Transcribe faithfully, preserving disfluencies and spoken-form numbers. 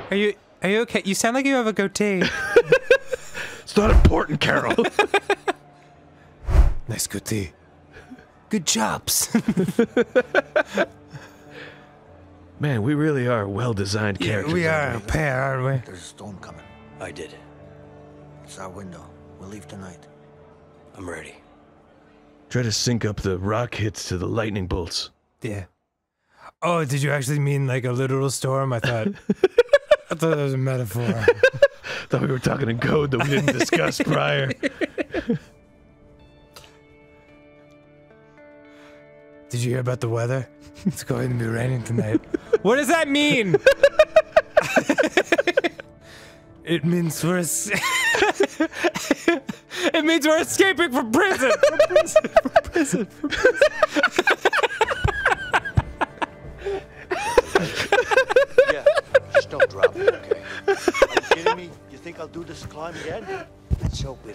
Are you are you okay? You sound like you have a goatee. It's not important, Carol. Nice goatee. Good chops. Man, we really are well-designed Yeah, characters. we are a pair, aren't we? There's a storm coming. I did. It's our window. We'll leave tonight. I'm ready. Try to sync up the rock hits to the lightning bolts. Yeah. Oh, did you actually mean like a literal storm? I thought. I thought it was a metaphor. Thought we were talking in code that we didn't discuss prior. Did you hear about the weather? It's going to be raining tonight. What does that mean? It means we're es- It means we're escaping from prison. From prison. From prison. From prison. Yeah, just don't drop it, okay? Are you kidding me? You think I'll do this climb again? Let's hope we